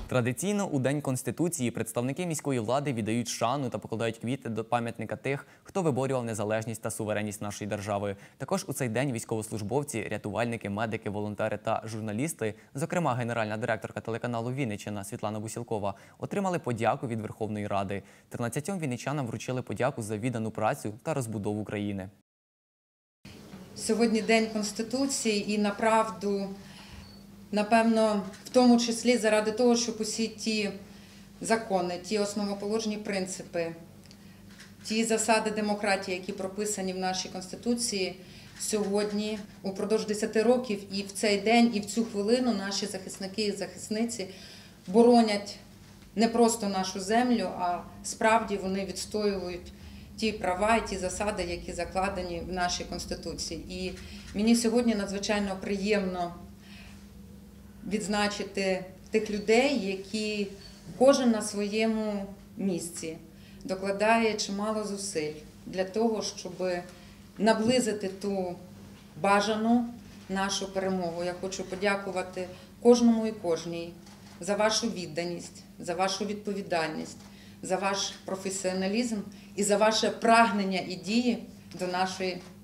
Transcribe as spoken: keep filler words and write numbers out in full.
Традиційно у День Конституції представники міської влади віддають шану та покладають квіти до пам'ятника тих, хто виборював незалежність та суверенність нашої держави. Також у цей день військовослужбовці, рятувальники, медики, волонтери та журналісти, зокрема генеральна директорка телеканалу «Вінниччина» Світлана Вусілкова, отримали подяку від Верховної Ради. тринадцятьом вінничанам вручили подяку за віддану працю та розбудову країни. Сьогодні День Конституції і, направду, напевно, в тому числі заради того, щоб усі ті закони, ті основоположні принципи, ті засади демократії, які прописані в нашій Конституції, сьогодні, упродовж десяти років, і в цей день, і в цю хвилину наші захисники і захисниці боронять не просто нашу землю, а справді вони відстоюють ті права і ті засади, які закладені в нашій Конституції. І мені сьогодні надзвичайно приємно відзначити тих людей, які кожен на своєму місці докладає чимало зусиль для того, щоб наблизити ту бажану нашу перемогу. Я хочу подякувати кожному і кожній за вашу відданість, за вашу відповідальність, за ваш професіоналізм і за ваше прагнення і дії до нашої